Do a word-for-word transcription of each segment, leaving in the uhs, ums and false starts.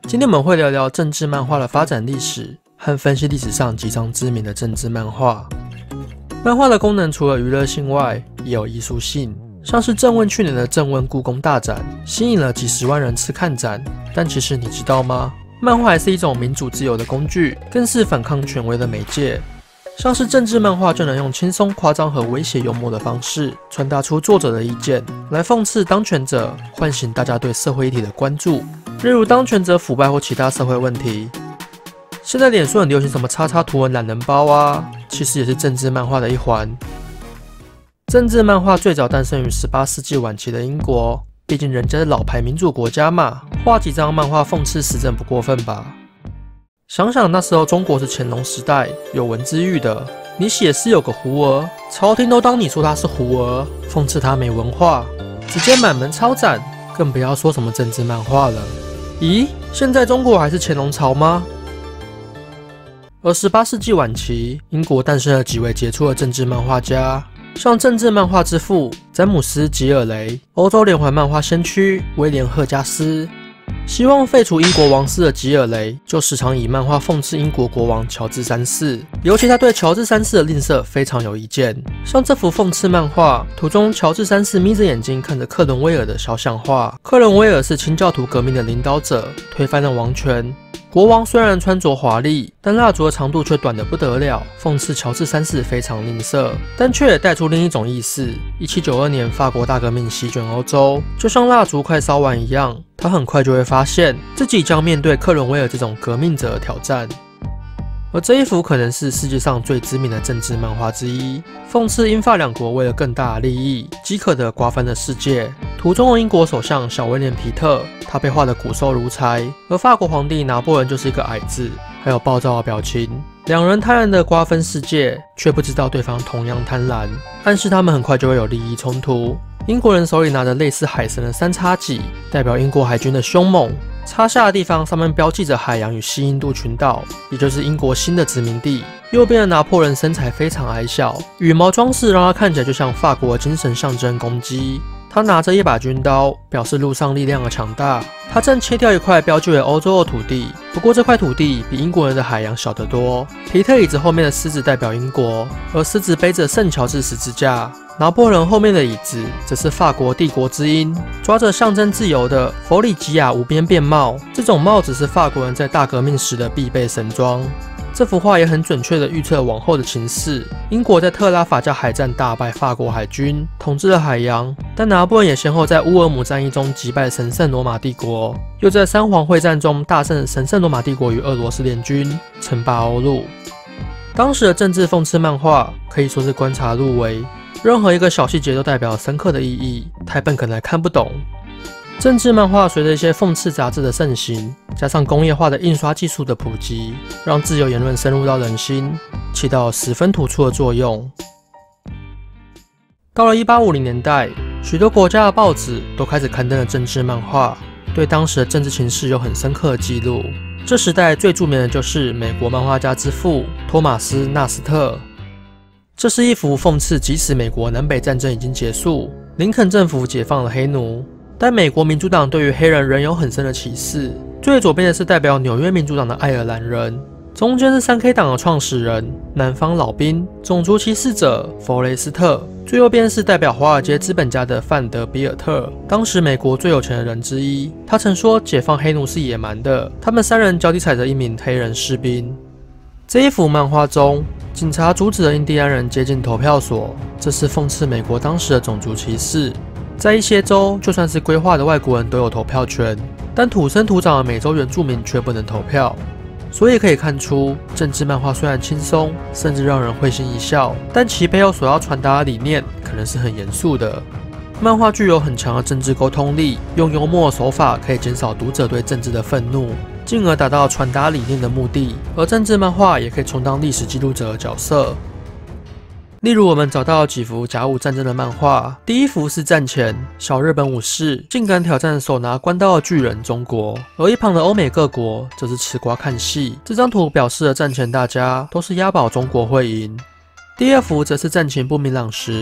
今天我们会聊聊政治漫画的发展历史和分析历史上几张知名的政治漫画。漫画的功能除了娱乐性外，也有艺术性。像是正问去年的正问故宫大展，吸引了几十万人次看展。但其实你知道吗？漫画还是一种民主自由的工具，更是反抗权威的媒介。像是政治漫画就能用轻松、夸张和诙谐幽默的方式，传达出作者的意见，来讽刺当权者，唤醒大家对社会议题的关注。例如当权者腐败或其他社会问题。现在脸书很流行什么叉叉图文懒人包啊，其实也是政治漫画的一环。政治漫画最早诞生于十八世纪晚期的英国，毕竟人家是老牌民主国家嘛，画几张漫画讽刺时政不过分吧？想想那时候中国是乾隆时代，有文字狱的，你写诗有个胡儿，朝廷都当你说他是胡儿，讽刺他没文化，直接满门抄斩，更不要说什么政治漫画了。咦，现在中国还是乾隆朝吗？而十八世纪晚期，英国诞生了几位杰出的政治漫画家，像政治漫画之父詹姆斯·吉尔雷、欧洲连环漫画先驱威廉·赫加斯。希望废除英国王室的吉尔雷，就时常以漫画讽刺英国国王乔治三世，尤其他对乔治三世的吝啬非常有意见。像这幅讽刺漫画，图中乔治三世眯着眼睛看着克伦威尔的肖像画。克伦威尔是清教徒革命的领导者，推翻了王权。国王虽然穿着华丽，但蜡烛的长度却短得不得了，讽刺乔治三世非常吝啬，但却也带出另一种意思。一七九二年，法国大革命席卷欧洲，就像蜡烛快烧完一样，他很快就会发现自己将面对克伦威尔这种革命者的挑战。而这一幅可能是世界上最知名的政治漫画之一，讽刺英法两国为了更大的利益，饥渴地瓜分了世界。图中的英国首相小威廉·皮特，他被画得骨瘦如柴，而法国皇帝拿破仑就是一个矮子，还有暴躁的表情。两人贪婪地瓜分世界，却不知道对方同样贪婪，暗示他们很快就会有利益冲突。英国人手里拿着类似海神的三叉戟，代表英国海军的凶猛。插下的地方上面标记着海洋与西印度群岛，也就是英国新的殖民地。右边的拿破仑身材非常矮小，羽毛装饰让他看起来就像法国的精神象征公鸡。他拿着一把军刀，表示陆上力量的强大。他正切掉一块标记为欧洲的土地，不过这块土地比英国人的海洋小得多。皮特椅子后面的狮子代表英国，而狮子背着圣乔治十字架。拿破仑后面的椅子则是法国帝国之鹰，抓着象征自由的弗里吉亚无边便帽。这种帽子是法国人在大革命时的必备神装。这幅画也很准确地预测往后的情势。英国在特拉法加海战大败法国海军，统治了海洋，但拿破仑也先后在乌尔姆战役中击败神圣罗马帝国，又在三皇会战中大胜神圣罗马帝国与俄罗斯联军，称霸欧陆。当时的政治讽刺漫画可以说是观察入微，任何一个小细节都代表深刻的意义，太笨可能还看不懂。政治漫画随着一些讽刺杂志的盛行，加上工业化的印刷技术的普及，让自由言论深入到人心，起到十分突出的作用。到了一八五零年代，许多国家的报纸都开始刊登了政治漫画，对当时的政治情势有很深刻的记录。这时代最著名的就是美国漫画家之父托马斯·纳斯特。这是一幅讽刺，即使美国南北战争已经结束，林肯政府解放了黑奴，但美国民主党对于黑人仍有很深的歧视。最左边的是代表纽约民主党的爱尔兰人，中间是三 K 党的创始人南方老兵种族歧视者弗雷斯特，最右边是代表华尔街资本家的范德比尔特，当时美国最有钱的人之一。他曾说解放黑奴是野蛮的，他们三人脚底踩着一名黑人士兵。这一幅漫画中，警察阻止了印第安人接近投票所，这是讽刺美国当时的种族歧视。在一些州，就算是规划的外国人都有投票权，但土生土长的美洲原住民却不能投票。所以可以看出，政治漫画虽然轻松，甚至让人会心一笑，但其背后所要传达的理念可能是很严肃的。漫画具有很强的政治沟通力，用幽默手法可以减少读者对政治的愤怒，进而达到传达理念的目的。而政治漫画也可以充当历史记录者的角色。例如，我们找到几幅甲午战争的漫画。第一幅是战前，小日本武士竟敢挑战手拿关刀的巨人中国，而一旁的欧美各国则是吃瓜看戏。这张图表示了战前大家都是押宝中国会赢。第二幅则是战情不明朗时，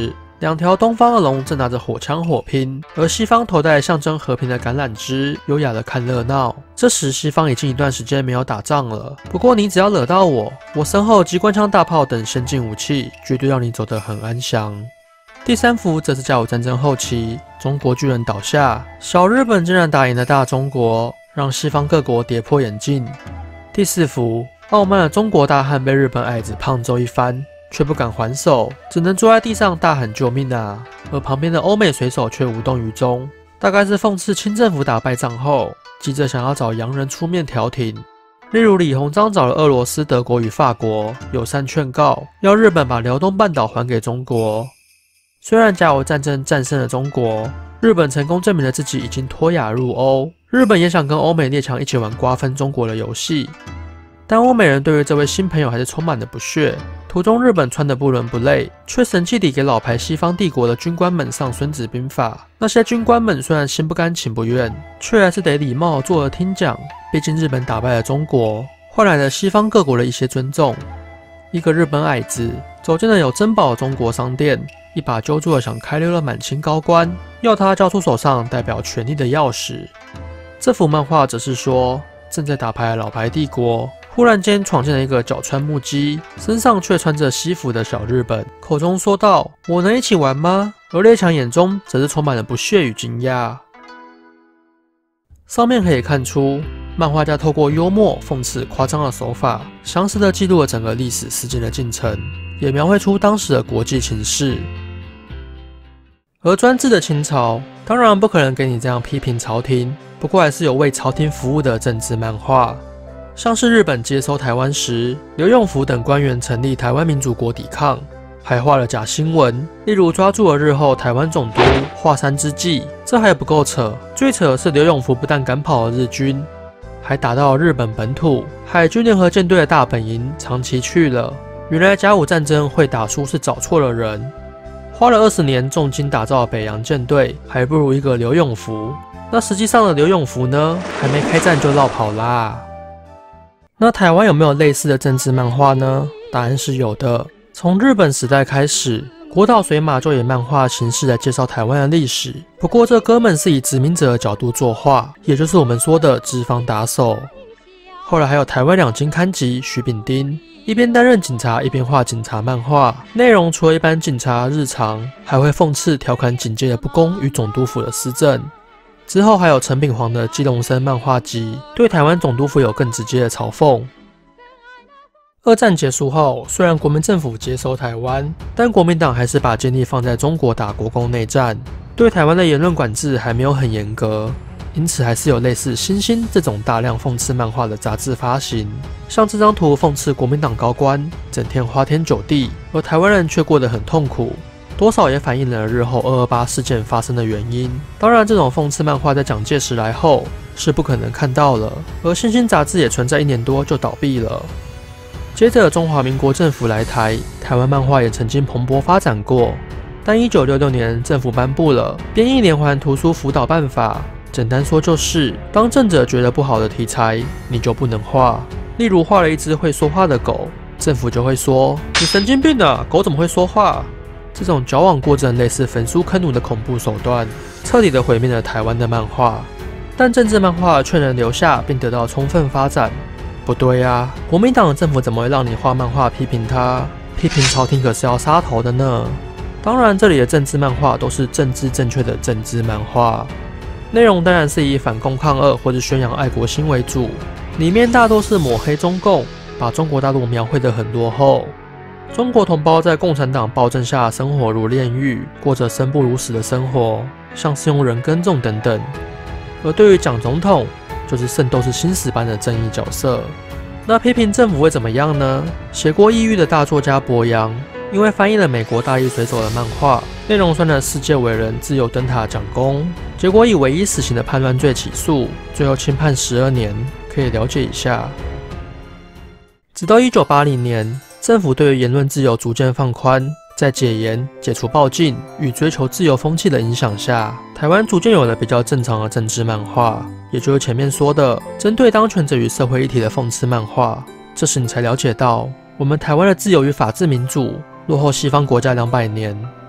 两条东方的龙正拿着火枪火拼，而西方头戴象征和平的橄榄枝，优雅的看热闹。这时西方已经一段时间没有打仗了，不过你只要惹到我，我身后机关枪大炮等先进武器，绝对让你走得很安详。第三幅则是甲午战争后期，中国巨人倒下，小日本竟然打赢了大中国，让西方各国跌破眼镜。第四幅，傲慢的中国大汉被日本矮子胖揍一番，却不敢还手，只能坐在地上大喊救命啊！而旁边的欧美水手却无动于衷，大概是讽刺清政府打败仗后，急着想要找洋人出面调停。例如李鸿章找了俄罗斯、德国与法国友善劝告，要日本把辽东半岛还给中国。虽然甲午战争战胜了中国，日本成功证明了自己已经脱亚入欧，日本也想跟欧美列强一起玩瓜分中国的游戏。但欧美人对于这位新朋友还是充满了不屑。途中日本穿得不伦不类，却神气地给老牌西方帝国的军官们上《孙子兵法》。那些军官们虽然心不甘情不愿，却还是得礼貌作而听讲。毕竟日本打败了中国，换来了西方各国的一些尊重。一个日本矮子走进了有珍宝的中国商店，一把揪住了想开溜的满清高官，要他交出手上代表权力的钥匙。这幅漫画则是说，正在打牌的老牌帝国忽然间闯进了一个脚穿木屐，身上却穿着西服的小日本，口中说道：“我能一起玩吗？”而列强眼中则是充满了不屑与惊讶。上面可以看出，漫画家透过幽默、讽刺、夸张的手法，详实地记录了整个历史事件的进程，也描绘出当时的国际情势。而专制的清朝当然不可能给你这样批评朝廷，不过还是有为朝廷服务的政治漫画。像是日本接收台湾时，刘永福等官员成立台湾民主国抵抗，还画了假新闻，例如抓住了日后台湾总督华山之计。这还不够扯，最扯的是刘永福不但赶跑了日军，还打到了日本本土，海军联合舰队的大本营长崎去了。原来甲午战争会打输是找错了人，花了二十年重金打造北洋舰队，还不如一个刘永福。那实际上的刘永福呢，还没开战就绕跑啦。那台湾有没有类似的政治漫画呢？答案是有的。从日本时代开始，国岛水马就以漫画形式来介绍台湾的历史。不过这哥们是以殖民者的角度作画，也就是我们说的资方打手。后来还有台湾两金刊集许炳丁，一边担任警察，一边画警察漫画。内容除了一般警察日常，还会讽刺调侃警界的不公与总督府的施政。之后还有陈炳煌的基隆生漫画集，对台湾总督府有更直接的嘲讽。二战结束后，虽然国民政府接收台湾，但国民党还是把精力放在中国打国共内战，对台湾的言论管制还没有很严格，因此还是有类似《星星》这种大量讽刺漫画的杂志发行。像这张图讽刺国民党高官整天花天酒地，而台湾人却过得很痛苦。多少也反映了日后二二八事件发生的原因。当然，这种讽刺漫画在蒋介石来后是不可能看到了，而《星星》杂志也存在一年多就倒闭了。接着，中华民国政府来台，台湾漫画也曾经蓬勃发展过。但一九六六年，政府颁布了《编译连环图书辅导办法》，简单说就是，当政者觉得不好的题材，你就不能画。例如画了一只会说话的狗，政府就会说：“你神经病啊，狗怎么会说话？”这种矫枉过正、类似焚书坑儒的恐怖手段，彻底的毁灭了台湾的漫画。但政治漫画却能留下并得到充分发展。不对啊，国民党的政府怎么会让你画漫画批评他？批评朝廷可是要杀头的呢。当然，这里的政治漫画都是政治正确的政治漫画，内容当然是以反共抗俄或者宣扬爱国心为主，里面大多是抹黑中共，把中国大陆描绘得很落后。中国同胞在共产党暴政下生活如炼狱，过着生不如死的生活，像是用人耕种等等。而对于蒋总统，就是圣斗士星矢般的正义角色。那批评政府会怎么样呢？写过《异域》的大作家柏杨，因为翻译了美国大力水手的漫画，内容酸了世界伟人自由灯塔蒋公，结果以唯一死刑的叛乱罪起诉，最后轻判十二年，可以了解一下。直到一九八零年。政府对于言论自由逐渐放宽，在解严、解除暴禁与追求自由风气的影响下，台湾逐渐有了比较正常的政治漫画，也就是前面说的针对当权者与社会议题的讽刺漫画。这时你才了解到，我们台湾的自由与法治民主落后西方国家两百年，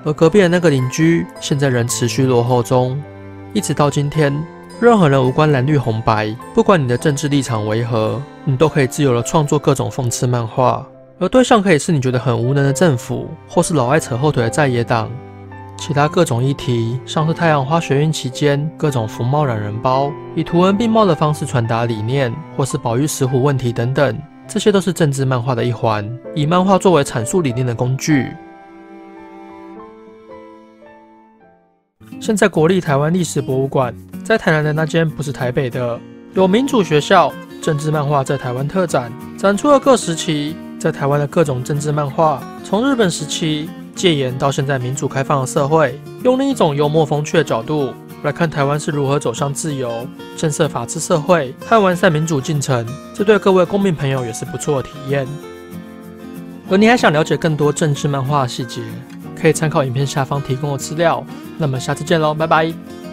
而隔壁的那个邻居现在仍持续落后中。一直到今天，任何人无关蓝绿红白，不管你的政治立场为何，你都可以自由地创作各种讽刺漫画，而对象可以是你觉得很无能的政府，或是老爱扯后腿的在野党。其他各种议题，像是太阳花学运期间各种服贸懒人包，以图文并茂的方式传达理念，或是保育石虎问题等等，这些都是政治漫画的一环，以漫画作为阐述理念的工具。现在国立台湾历史博物馆在台南的那间不是台北的，有民主学校政治漫画在台湾特展，展出了各时期在台湾的各种政治漫画，从日本时期戒严到现在民主开放的社会，用另一种幽默风趣的角度来看台湾是如何走向自由、建设法治社会和完善民主进程，这对各位公民朋友也是不错的体验。而你还想了解更多政治漫画的细节，可以参考影片下方提供的资料。那么下次见喽，拜拜。